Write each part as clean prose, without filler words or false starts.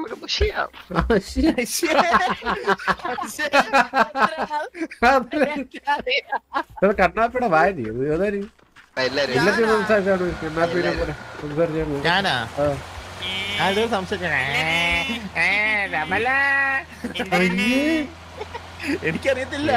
നമുക്ക് പുഷ് ചെയ്യാം. കണ്ണാപ്പിയുടെ വായന ഞാനാ അത് സംസാരിക്കണേ എനിക്കറിയത്തില്ല.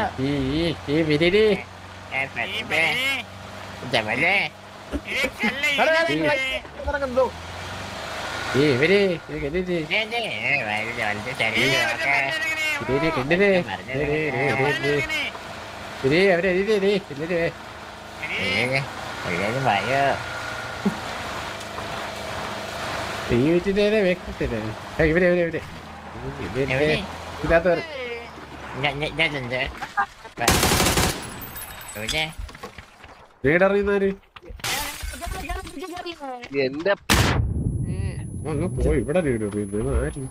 വീടറിയുന്നവര് എന്റെ പോയി ഇവിടെ വീട് അറിയുന്നത് ആര്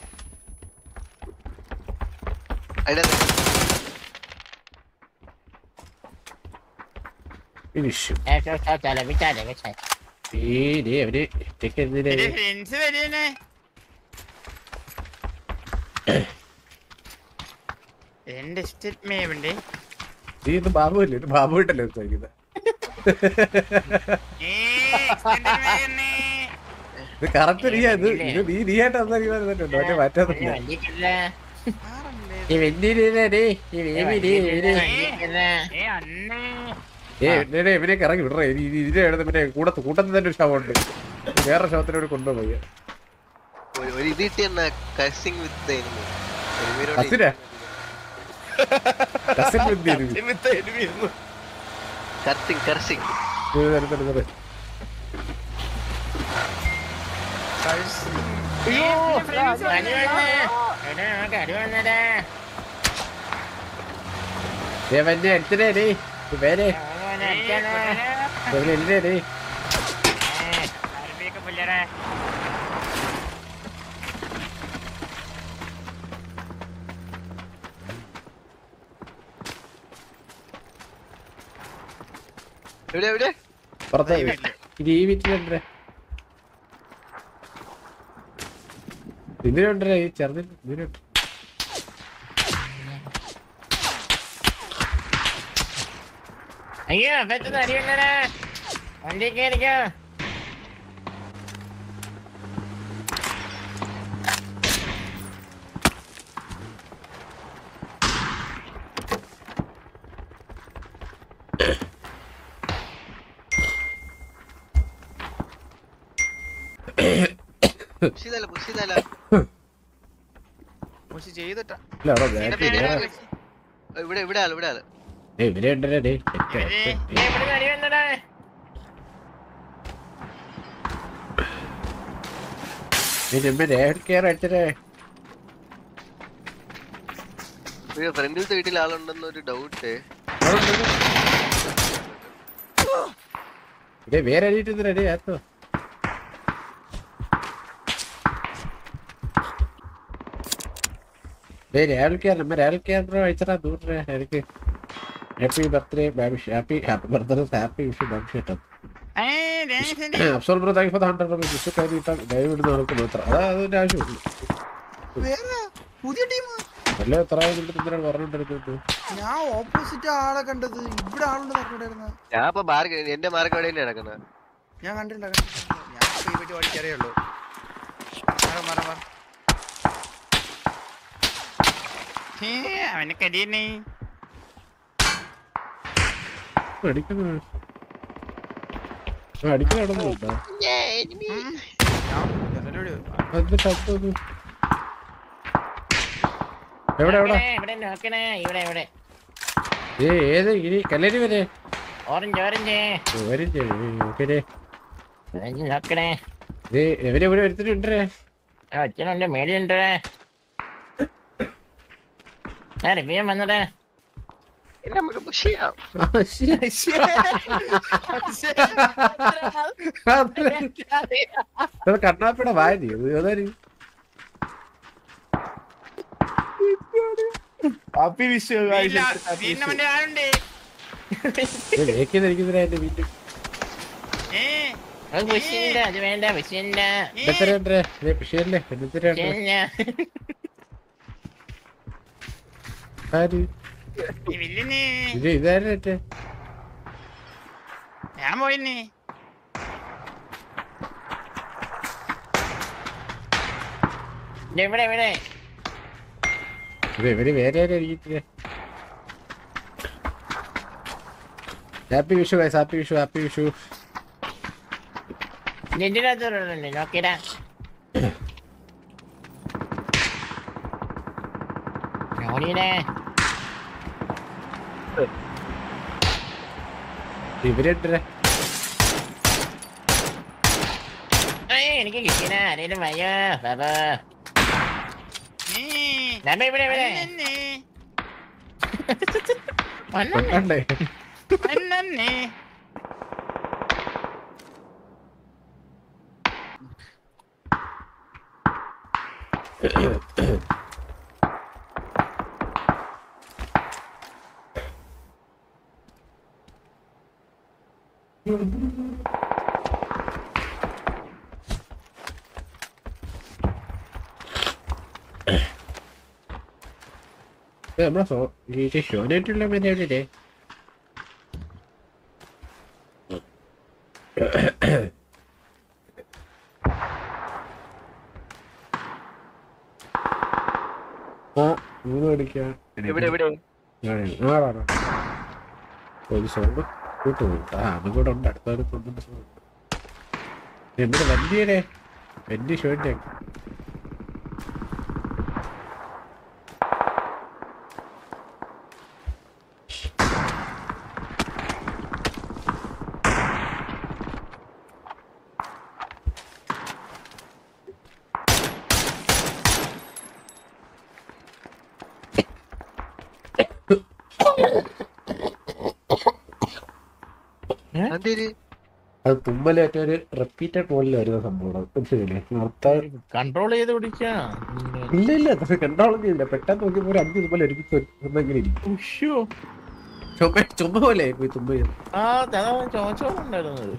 എന്റെ ഇഷ്ടമേവുണ്ട്. ഇത് ബാബു അല്ലേ? ഇത് ബാബു ഇട്ടല്ലേ ചോദിക്കുന്നത്. ഇത് കറക്റ്റ് നീ ഇത് നീയായിട്ട് സംസാരിക്കുന്നുണ്ടോ? മറ്റേ മാറ്റാത്തില്ല. ഇവനൊക്കെ ഇറങ്ങി വിടറേ. ഇതിനെ പിന്നെ കൂട്ടത്തിൽ തന്നെ ഒരു ശവമുണ്ട്. വേറെ ശവത്തിനോട് കൊണ്ടുപോയി എടുത്തിട്ടേ പേര് പുറത്തെ ഈ വീട്ടിലുണ്ടേ. ഇതിലുണ്ടേ ഈ ചെറുതിൽ ഇതിലുണ്ട്. അയ്യോ പെട്ടെന്ന് അറിയണ്ടേ വണ്ടി കയറിക്കോ. ഫ്രണ്ടിലത്തെ വീട്ടിൽ ആളുണ്ടെന്നൊരു ഡൗട്ട്. വേറെ റെഡി ആത്തോ അയച്ചടാ ദൂരെ എനിക്ക്. Happy birthday Babish. Happy birthday happy Vishu ബാബിഷേട്ടൻ. Afsal bro thank for the 100 rupees. Vishu കഴിഞ്ഞിട്ടാൽ ലൈവ് ഇടുന്ന ആൾക്ക് മാത്രം. അതാ അതിന്റെ ആവശ്യമില്ല. അല്ല എത്ര പറഞ്ഞിട്ട് ഞാൻ ഓപ്പോസിറ്റ് ആളെ കണ്ടത്. ഇവിടെ ആളുണ്ട് നടക്കണ്ടായിരുന്ന. ഞാൻ എന്റെ മാർക്കടയിൽ നടക്കുന്നത്. ഞാൻ കണ്ടില്ല. ഞാൻ പറ്റി ഓടിക്കറിയുള്ളൂ. അവനൊക്കെ അടിയന്നെ ഏത് ഇനി കല്ലേരി വരെ ഓറഞ്ച് നോക്കണേ. എവരെ ഇവിടെ എടുത്തിട്ടുണ്ടേ. അച്ഛനുണ്ട് മേടിയുണ്ട്. റിവ്യം വന്നടേ. നമുക്ക് പുഷ് ചെയ്യാം. കണ്ണാപ്പിയുടെ വായന ഹാപ്പി വിഷു. എന്റെ വീട്ടിൽ വിഷയമില്ല അത് വേണ്ട വിഷയമില്ല എത്രണ്ടേ വിഷയല്ലേ എന്നിട്ട് ആര് ഇത് ഇതാരട്ടെ ഞാൻ പോയിന്നേ ഇവിടെ ഇവിടെ ഇവര് വേറെ ആരായിരിക്കും happy Vishu guys happy Vishu happy Vishu നെഞ്ചിനകത്തോടുണ്ട് നോക്കിടാ നോടിയേ ഇവരെട്ടേ എനിക്ക് കിട്ടിയ ആരേലും വയ്യോ ബാബാ ഇവിടെ ഇവിടെ കൊണ്ടേ നമ്മളെ ഈ ഷോനായിട്ടുള്ള മര്യാദയില്ലേ ഒരു സോണ്ട് കൂട്ടുപോകും അതും കൂടെ ഉണ്ട് അടുത്തൊരു കൊണ്ടുണ്ട് നമ്മുടെ വല്യയുടെ വലിയ ഷോന്റെ അത് തുമ്മലേറ്റ ഒരു റിപ്പീറ്റഡ് മോഡിൽ വരുന്ന സംഭവം മനസ്സിലല്ലേ നിർത്താൻ കൺട്രോൾ ചെയ്ത് പിടിക്കാ ഇല്ല ഇല്ല കണ്ടോളം ചെയ്യില്ല പെട്ടെന്ന് നോക്കിയപ്പോ ഒരു 5 തുമ്മൽ ഒരുമിച്ച് ഒന്നെങ്കിലും ഇരിക്കും ചുമ പോലെ പോയി തുമ്മ ചോദിച്ചോണ്ടായിരുന്നത്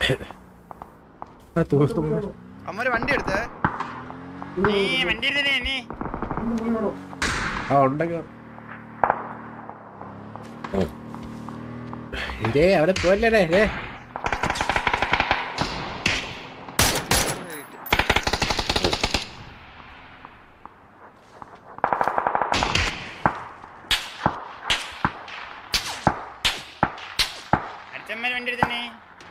അമ്മ വണ്ടി എടുത്തേ വണ്ടി എടുത്തേ ആ ഉണ്ടെങ്കിൽ ഇതേ അവിടെ പോലേ അച്ഛന്മാർ വണ്ടി എടുത്തേ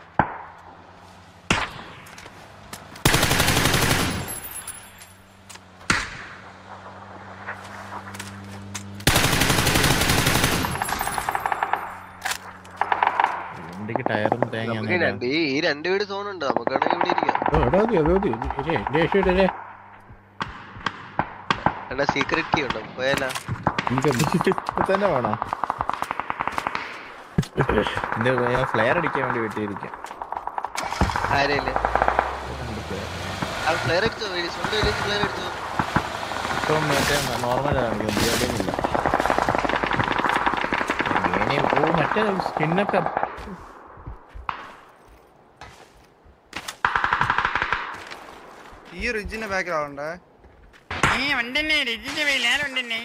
വണ്ടിക്ക് ടയറും തേങ്ങ ഈ 2 വീട് സോണുണ്ട് നമുക്കാണെങ്കിൽ ഇവിടെ ഇരിക്കാം എടാ സീക്രട്ട് കീ ഉണ്ടോ പോയാലാ തന്നെ വേണോ എന്റെ ഫ്ലെയർ അടിക്കാൻ വേണ്ടി വെട്ടിയിരിക്കാം ആരല്ലേ ഫ്ലെയർ അടിച്ചോ സ്വന്തം ഫ്ലെയർ അടിച്ചോ ഇപ്പം മറ്റേ നോർമലാണ് മറ്റേ സ്കിന്നൊക്കെ ഈ റിജിന്റെ ബാക്കിലാവണ്ടേ വണ്ടി രജിന്റെ പേരിൽ ആരുണ്ടെന്നെ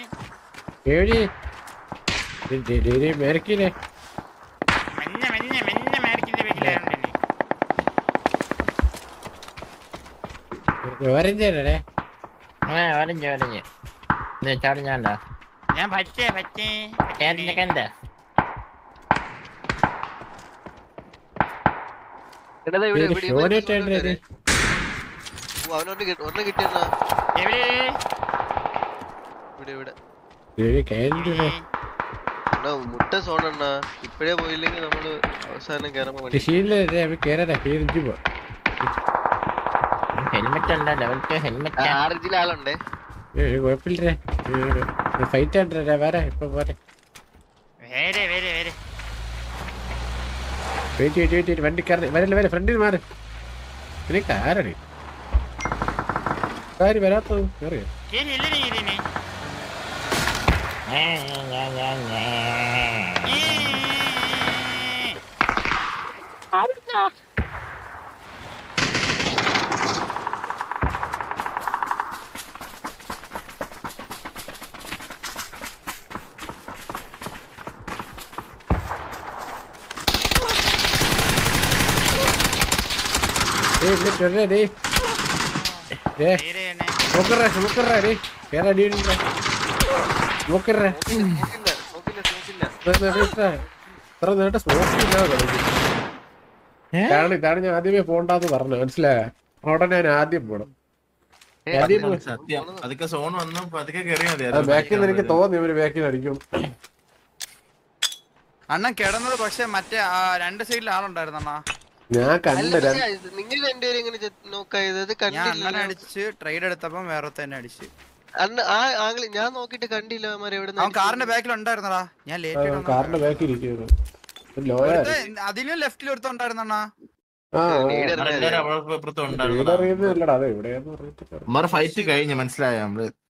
മേരക്കില്ലേ മഞ്ഞ മഞ്ഞ മഞ്ഞ മാർക്കിന്റെ പേരിൽ ആരുണ്ടെന്നെ ഓരഞ്ചല്ലേ ഓരഞ്ച് ഓരഞ്ച് ചാടിഞ്ഞാണ്ടാ ഞാൻ പച്ചേ പച്ചേ ഏതിന്റെ എന്താ അവനോട്ട് ഒരെണ്ണം കിട്ടിയെന്നാ എവിടെ ഇവിടെ മുട്ട സോണെണ്ണ ഇപ്പഴേ പോയില്ലെങ്കിൽ നമ്മള് അവസാനം കേറുമ്പോ ഹെൽമെറ്റ് ഉണ്ടോ ലെവൽ 2 ഹെൽമെറ്റ് ആറിഞ്ചിൽ ആളുണ്ടേ കുഴപ്പമില്ലേ ഫൈറ്റ് ആണ്ടേ വേറെ ഇപ്പൊ പോരെ വേറെ വേറെ വേറെ വെയിറ്റ് വണ്ടി കയറി വരല്ലേ ഫ്രണ്ടിൽ മാറി നിനക്ക് ആരാണ് കാര്യം വരാത്തത് അറിയോ ഇതാണ് ഞാൻ ആദ്യമേ പോണ്ടെന്ന് പറഞ്ഞു, മനസ്സിലായ? അവിടെ ഞാൻ ആദ്യം പോണം. സത്യം അതൊക്കെ സോൺ വന്നു പതുക്കെ കയറിയാ മതി. ബാക്കിൽ നിന്ന് എനിക്ക് തോന്നി ഇവര് ബാക്കിൽ അടിക്കും. അണ്ണൻ കിടന്നത് പക്ഷെ മറ്റേ രണ്ട് സൈഡിൽ ആളുണ്ടായിരുന്നു അണ്ണാ. ഞാൻ കണ്ട നിങ്ങൾ രണ്ടുപേരും ഇങ്ങനെ നോക്കായത് ഞാൻ അണ്ണനെ അടിച്ച് ട്രേഡ് എടുത്തപ്പം വേറെ തന്നെ അടിച്ച്. ഞാൻ നോക്കിട്ട് കണ്ടില്ല. അവൻ കാറിന്റെ ബാക്കിൽ ഉണ്ടായിരുന്നടാ. ഞാൻ ലേറ്റ് കാറിന്റെ ബാക്കിൽ ഇരിക്കുന്നു. അതിലും ലെഫ്റ്റിൽ ഒരുത്തുണ്ടായിരുന്നു അണ്ണാ. ഫൈറ്റ് കഴിഞ്ഞ് മനസ്സിലായ നമ്മള്